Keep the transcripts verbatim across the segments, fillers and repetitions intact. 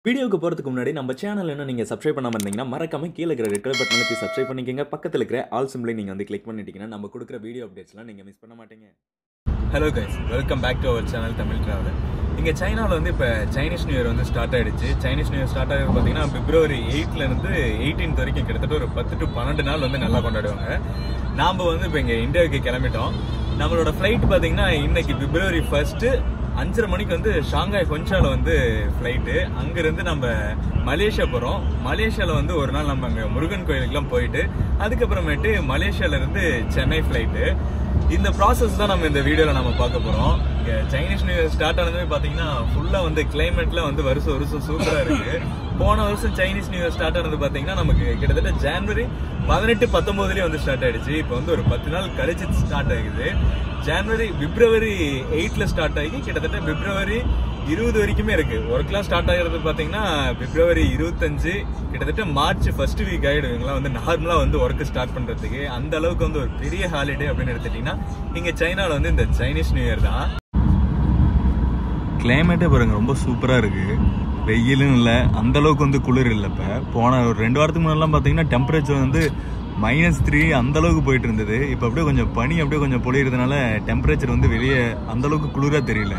வீடியோக்கு போகிறதுக்கு முன்னாடி நம்ம சேனல் என்ன நீங்கள் சப்ஸ்கிரைப் பண்ணாமல் இருந்தீங்கன்னா மறக்காம கீழே இருக்கிற ரெட் கலர் பட்டனை கிளிக் சப்ஸ்கிரைப் பண்ணிக்கங்க. பக்கத்தில் இருக்கிற ஆல் சிம்பிளை நீங்கள் வந்து கிளிக் பண்ணிட்டீங்கன்னா நம்ம கொடுக்குற வீடியோ அப்டேட்ஸ்லாம் நீங்கள் மிஸ் பண்ண மாட்டீங்க. Hello guys, welcome back to our channel Tamil traveller. இங்கே சைனாவில் வந்து இப்போ சைனீஸ் நியூ இயர் வந்து ஸ்டார்ட் ஆகிடுச்சு. சைனீஸ் நியூ இயர் ஸ்டார்ட் ஆகிறது பார்த்தீங்கன்னா பிப்ரவரி எயிட்லேருந்து எயிட்டீன்த் வரைக்கும் கிட்டத்தட்ட ஒரு பத்து டு பன்னெண்டு நாள் வந்து நல்லா கொண்டாடுவாங்க. நாம் வந்து இப்போ இங்கே இந்தியாவுக்கு கிளம்பிட்டோம். நம்மளோட ஃப்ளைட் பார்த்தீங்கன்னா இன்னைக்கு பிப்ரவரி ஃபர்ஸ்ட்டு அஞ்சரை மணிக்கு வந்து ஷாங்காய் ஹொன்சாவில் வந்து ஃப்ளைட்டு. அங்கேருந்து நம்ம மலேசியா போகிறோம். மலேசியாவில் வந்து ஒரு நாள் நம்ம அங்கே முருகன் கோயிலுக்குலாம் போயிட்டு அதுக்கப்புறமேட்டு மலேசியாவிலேருந்து சென்னை ஃப்ளைட்டு. இந்த ப்ராசஸ் தான் நம்ம இந்த வீடியோவில் நம்ம பார்க்க போகிறோம். இங்கே சைனீஸ் நியூ இயர் ஸ்டார்ட் ஆனதுமே பார்த்தீங்கன்னா ஃபுல்லாக வந்து கிளைமேட்லாம் வந்து வருஷம் வருஷம் சூப்பராக இருக்குது. போன வருஷம் சைனீஸ் நியூ இயர் ஸ்டார்ட் ஆனது பார்த்தீங்கன்னா நமக்கு கிட்டத்தட்ட ஜான்வரி பதினெட்டு பத்தொம்போதுலேயே வந்து ஸ்டார்ட் ஆகிடுச்சு. இப்போ வந்து ஒரு பத்து நாள் கழிச்சு ஸ்டார்ட் ஆகுது. ஜான்வரி பிப்ரவரி எயிட்ல ஸ்டார்ட் ஆகி கிட்டத்தட்ட பிப்ரவரி இருபது வரைக்குமே இருக்கு. ஒர்க்லாம் ஸ்டார்ட் ஆகிறது பார்த்தீங்கன்னா பிப்ரவரி இருபத்தஞ்சு கிட்டத்தட்ட மார்ச் ஃபர்ஸ்ட் வீக் ஆகிடும். இவங்களாம் வந்து நார்மலாக வந்து ஒர்க் ஸ்டார்ட் பண்ணுறதுக்கு. அந்த அளவுக்கு வந்து ஒரு பெரிய ஹாலிடே அப்படின்னு எடுத்துட்டீங்கன்னா இங்கே சைனாவில் வந்து இந்த சைனீஸ் நியூ இயர் தான். கிளைமேட்டே பாருங்க, ரொம்ப சூப்பராக இருக்கு. வெயிலும் இல்லை, அந்த அளவுக்கு வந்து குளிர் இல்லை. இப்போ போன ஒரு ரெண்டு வாரத்துக்கு முன்னாடிலாம் பார்த்தீங்கன்னா டெம்பரேச்சர் வந்து மைனஸ் த்ரீ அந்த அளவுக்கு போயிட்டு இருந்தது. இப்போ அப்படியே கொஞ்சம் பனி அப்படியே கொஞ்சம் பொழியறதுனால டெம்பரேச்சர் வந்து வெளியே அந்த அளவுக்கு குளிராக தெரியல.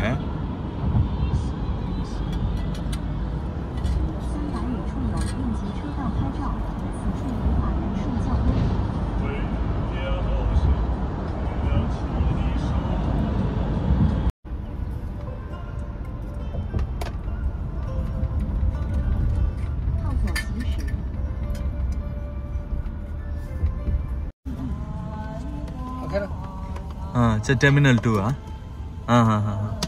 हाँ अच्छा, टर्मिनल टू हाँ हाँ हाँ हाँ हाँ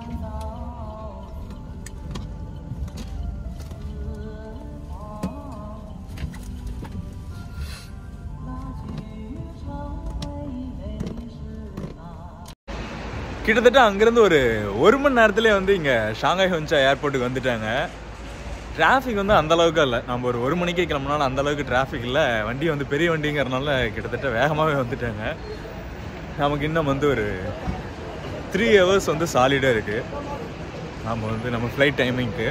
கிட்டத்தட்ட அங்கிருந்து ஒரு ஒரு மணி நேரத்துலேயே வந்து இங்கே ஷாங்காய் ஹொன்சா ஏர்போர்ட்டுக்கு வந்துட்டாங்க. டிராஃபிக் வந்து அந்த அளவுக்கு இல்லை. நம்ம ஒரு ஒரு மணிக்கே கிளம்புனாலும் அந்த அளவுக்கு டிராஃபிக் இல்லை. வண்டி வந்து பெரிய வண்டிங்கிறதுனால கிட்டத்தட்ட வேகமாகவே வந்துட்டாங்க. நமக்கு இன்னும் வந்து ஒரு த்ரீ ஹவர்ஸ் வந்து சாலிடாக இருக்குது நம்ம வந்து நம்ம ஃப்ளைட் டைமிங்க்கு.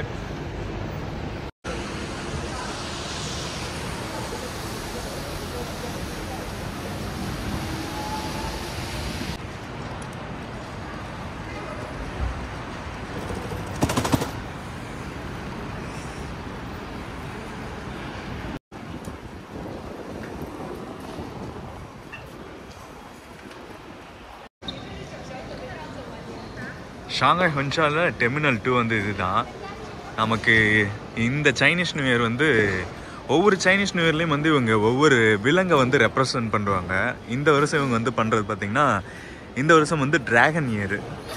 ஷாங்காய் ஹொன்சாவில் டெர்மினல் டூ வந்து இதுதான். நமக்கு இந்த சைனீஸ் நியூ இயர் வந்து ஒவ்வொரு சைனீஸ் நியூ இயர்லேயும் வந்து இவங்க ஒவ்வொரு விலங்கை வந்து ரெப்ரசன்ட் பண்ணுவாங்க. இந்த வருஷம் இவங்க வந்து பண்ணுறது பார்த்திங்கன்னா இந்த வருஷம் வந்து டிராகன் இயர்.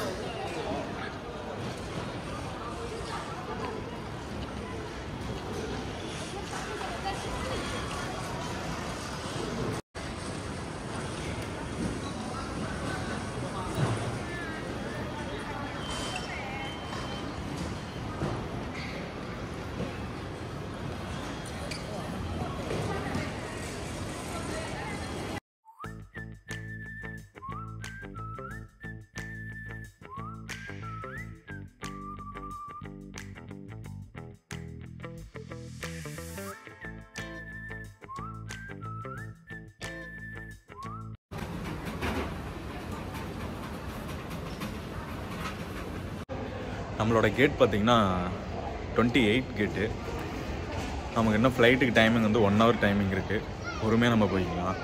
நம்மளோட கேட் பார்த்திங்கன்னா டுவெண்ட்டி எயிட் கேட்டு. நமக்கு இன்னும் ஃப்ளைட்டுக்கு டைமிங் வந்து ஒன் ஹவர் டைமிங் இருக்குது. பொறுமையாக நம்ம போய்க்கலாம்.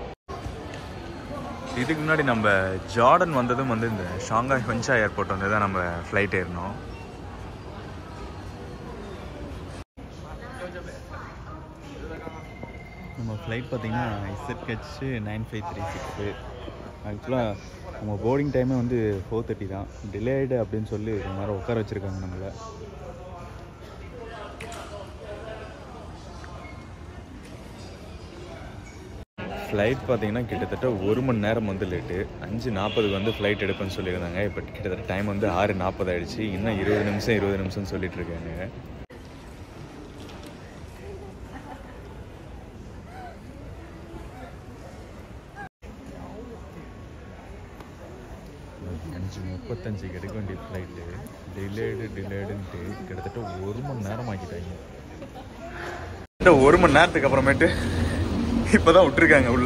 இதுக்கு முன்னாடி நம்ம ஜார்டன் வந்ததும் வந்து இந்த ஷாங்காய் ஹொன்சா ஏர்போர்ட் வந்து தான் நம்ம ஃப்ளைட் ஏறினோம். நம்ம ஃப்ளைட் பார்த்திங்கன்னா ZH nine five three six. ஆக்சுவலாக நம்ம போர்டிங் டைமே வந்து ஃபோர் தேர்ட்டி தான். டிலேடு அப்படின்னு சொல்லி கொஞ்ச நேரம் உட்கார வச்சுருக்காங்க நம்மளை. ஃப்ளைட் பார்த்தீங்கன்னா கிட்டத்தட்ட ஒரு மணி நேரம் வந்து லேட்டு. அஞ்சு நாற்பதுக்கு வந்து ஃப்ளைட் எடுப்பேன்னு சொல்லியிருந்தாங்க. இப்போ கிட்டத்தட்ட டைம் வந்து ஆறு நாற்பது ஆகிடுச்சு. இன்னும் இருபது நிமிஷம் இருபது நிமிஷம்னு சொல்லிட்டு இருக்காங்க. அஞ்சு முப்பத்தஞ்சுக்கு எடுக்க வேண்டிய ஃப்ளைட்டு டிலேடு டிலேடுன்ட்டு கிட்டத்தட்ட ஒரு மணி நேரம் ஆக்கிட்டாங்க. ஒரு மணி நேரத்துக்கு அப்புறமேட்டு இப்போதான் விட்டுருக்காங்க உள்ள.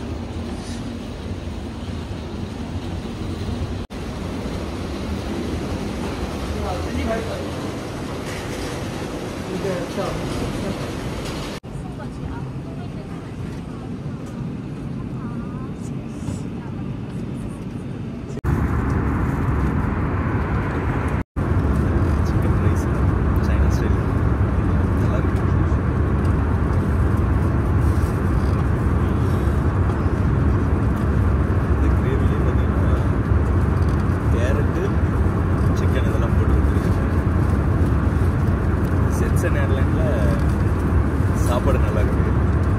ஷென்சன் ஏர்லைனில் சாப்பாடு நல்லா இருக்குது.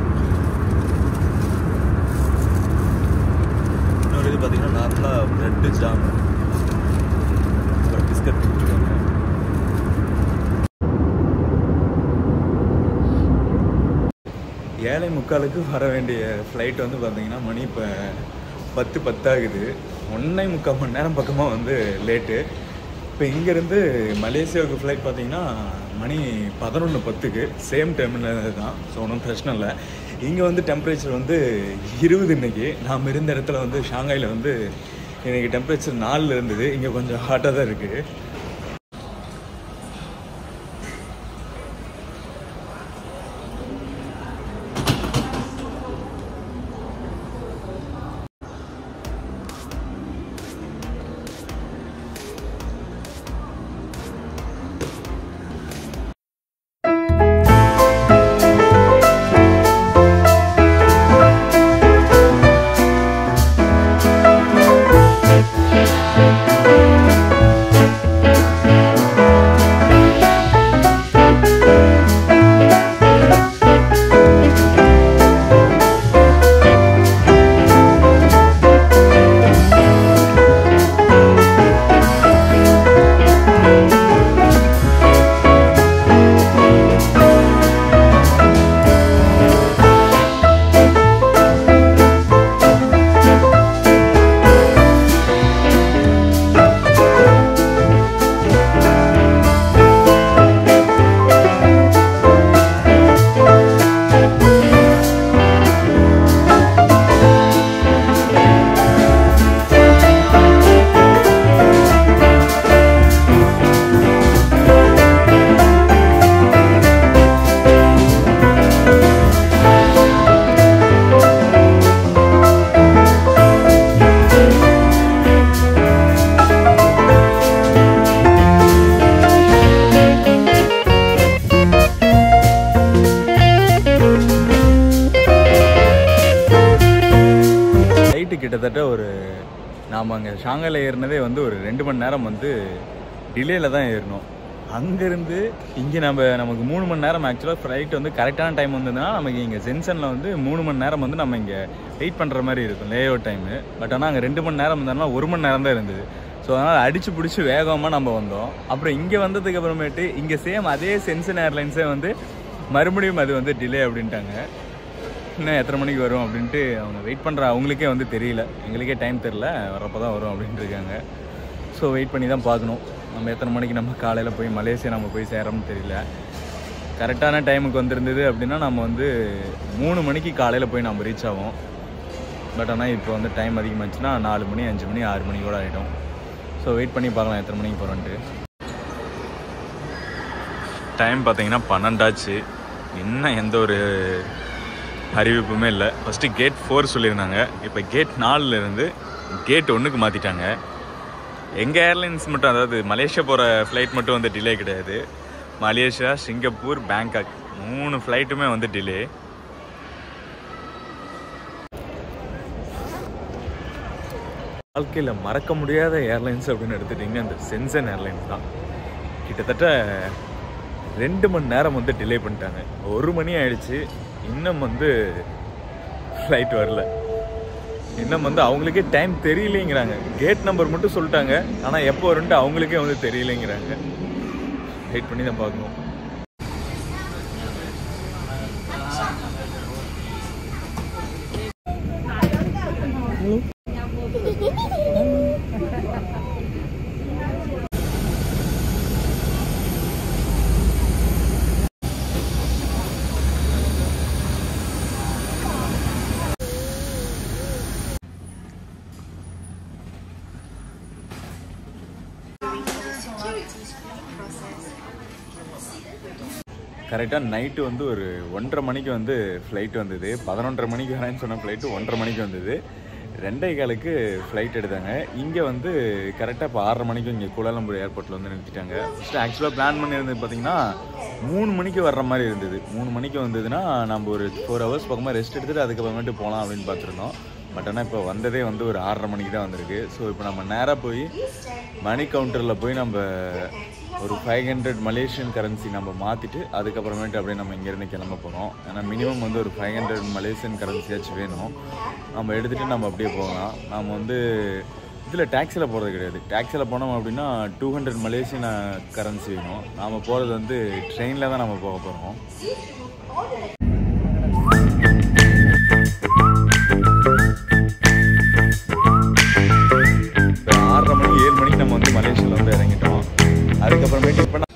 இன்னொரு இது பார்த்தீங்கன்னா நார்மலாக ப்ரெட்டு ஜாம் அப்புறம் பிஸ்கட் கொடுத்துருக்காங்க. ஏழை முக்காலுக்கு வர வேண்டிய ஃப்ளைட் வந்து பார்த்தீங்கன்னா மணி இப்போ பத்து பத்தாகுது. ஒன்றே முக்கால் மணி நேரம் பக்கமாக வந்து லேட்டு. இப்போ இங்கேருந்து மலேசியாவுக்கு ஃப்ளைட் பார்த்தீங்கன்னா மணி பதினொன்று பத்துக்கு சேம் டைமில் தான். ஸோ ஒன்றும் பிரச்சனை இல்லை. இங்கே வந்து டெம்பரேச்சர் வந்து இருபது இன்றைக்கி. நாம் இருந்த இடத்துல வந்து ஷாங்காயில் வந்து இன்றைக்கி டெம்பரேச்சர் நாலில் இருந்தது. இங்கே கொஞ்சம் ஹாட்டாக தான் இருக்குது. கிட்டத்தட்ட ஒரு நாம் அங்கே ஷாங்காயில் ஏறினதே வந்து ஒரு ரெண்டு மணி நேரம் வந்து டிலேயில் தான் ஏறினோம். அங்கேருந்து இங்கே நம்ம நமக்கு மூணு மணி நேரம் ஆக்சுவலாக ஃப்ளைட் வந்து கரெக்டான டைம் வந்ததுன்னா நமக்கு இங்கே ஜென்சனில் வந்து மூணு மணி நேரம் வந்து நம்ம இங்கே வெயிட் பண்ணுற மாதிரி இருக்கும் லே அவுட் டைமு. பட் ஆனால் அங்கே ரெண்டு மணி நேரம் இருந்ததுனா ஒரு மணி நேரம் தான் இருந்தது. ஸோ அதனால் அடித்து பிடிச்சி வேகமாக நம்ம வந்தோம். அப்புறம் இங்கே வந்ததுக்கு அப்புறமேட்டு இங்கே சேம் அதே ஷென்சன் ஏர்லைன்ஸே வந்து மறுபடியும் அது வந்து டிலே அப்படின்ட்டாங்க. இன்னும் எத்தனை மணிக்கு வரும் அப்படின்ட்டு அவங்க வெயிட் பண்ணுற அவங்களுக்கே வந்து தெரியல. எங்களுக்கே டைம் தெரில, வரப்போ தான் வரும் அப்படின்ட்டு இருக்காங்க. ஸோ வெயிட் பண்ணி தான் பார்க்கணும் நம்ம எத்தனை மணிக்கு நம்ம காலையில் போய் மலேசியா நம்ம போய் சேரோம்னு தெரியல. கரெக்டான டைமுக்கு வந்திருந்தது அப்படின்னா நம்ம வந்து மூணு மணிக்கு காலையில் போய் நம்ம ரீச் ஆகும். பட் ஆனால் இப்போ வந்து டைம் அதிகமாச்சுன்னா நாலு மணி அஞ்சு மணி ஆறு மணி கூட ஆகிடும். ஸோ வெயிட் பண்ணி பார்க்கலாம் எத்தனை மணிக்கு போகிறோன்ட்டு. டைம் பார்த்தீங்கன்னா பன்னெண்டாச்சு. இன்னும் எந்த ஒரு அறிவிப்புமே இல்லை. ஃபஸ்ட்டு கேட் ஃபோர் சொல்லியிருந்தாங்க. இப்போ கேட் நாலுலேருந்து கேட் ஒன்றுக்கு மாற்றிட்டாங்க. எங்கள் ஏர்லைன்ஸ் மட்டும், அதாவது மலேசியா போகிற ஃப்ளைட் மட்டும் வந்து டிலே கிடையாது. மலேசியா, சிங்கப்பூர், பேங்காக் மூணு ஃப்ளைட்டுமே வந்து டிலே. வாழ்க்கையில் மறக்க முடியாத ஏர்லைன்ஸ் அப்படின்னு எடுத்துட்டிங்கன்னா அந்த ஷென்சன் ஏர்லைன்ஸ் தான். கிட்டத்தட்ட ரெண்டு மணி நேரம் வந்து டிலே பண்ணிட்டாங்க. ஒரு மணி ஆயிடுச்சு, இன்னும் வந்து ஃப்ளைட் வரல. இன்னும் வந்து அவங்களுக்கே டைம் தெரியலைங்கிறாங்க. கேட் நம்பர் மட்டும் சொல்லிட்டாங்க, ஆனால் எப்போ வரும்ட்டு அவங்களுக்கே வந்து தெரியலைங்கிறாங்க. வெயிட் பண்ணி தான் பார்க்கணும். கரெக்டாக நைட்டு வந்து ஒரு ஒன்றரை மணிக்கு வந்து ஃப்ளைட் வந்தது. பதினொன்றரை மணிக்கு வரேன்னு சொன்ன ஃப்ளைட்டு ஒன்றரை மணிக்கு வந்தது. ரெண்டே காலுக்கு ஃப்ளைட் எடுத்தாங்க. இங்கே வந்து கரெக்டாக இப்போ ஆறரை மணிக்கு இங்கே கோலாலம்பூர் ஏர்போர்ட்டில் வந்து நிறுத்திட்டாங்க. ஃபஸ்ட்டு ஆக்சுவலாக பிளான் பண்ணியிருந்தது பார்த்திங்கன்னா மூணு மணிக்கு வர்ற மாதிரி இருந்தது. மூணு மணிக்கு வந்ததுன்னா நம்ம ஒரு ஃபோர் ஹவர்ஸ் பக்கமாக ரெஸ்ட் எடுத்துகிட்டு அதுக்கப்புறமேட்டு போகலாம் அப்படின்னு பார்த்துருந்தோம். பட் ஆனால் இப்போ வந்ததே வந்து ஒரு ஆறரை மணிக்கு தான் வந்திருக்கு. ஸோ இப்போ நம்ம நேராக போய் மணி கவுண்டரில் போய் நம்ம ஒரு ஃபைவ் ஹண்ட்ரட் மலேசியன் கரன்சி நம்ம மாற்றிட்டு அதுக்கப்புறமேட்டு அப்படியே நம்ம இங்கேருந்து கிளம்ப போகிறோம். ஏன்னா மினிமம் வந்து ஒரு ஃபைவ் ஹண்ட்ரட் மலேசியன் கரன்சியாச்சும் வேணும். நம்ம எடுத்துகிட்டு நம்ம அப்படியே போகலாம். நம்ம வந்து இதில் டேக்ஸியில் போகிறது கிடையாது. டேக்ஸியில் போனோம் அப்படின்னா டூ ஹண்ட்ரட் மலேசியன் கரன்சி வேணும். நாம் போகிறது வந்து ட்ரெயினில் தான் நம்ம போக போகிறோம். இப்போ ஆறரை மணி ஏழு மணிக்கு நம்ம வந்து மலேசியாவில் வந்து இறங்கிட்டோம். அதுக்கப்புறமேட்டு இப்போ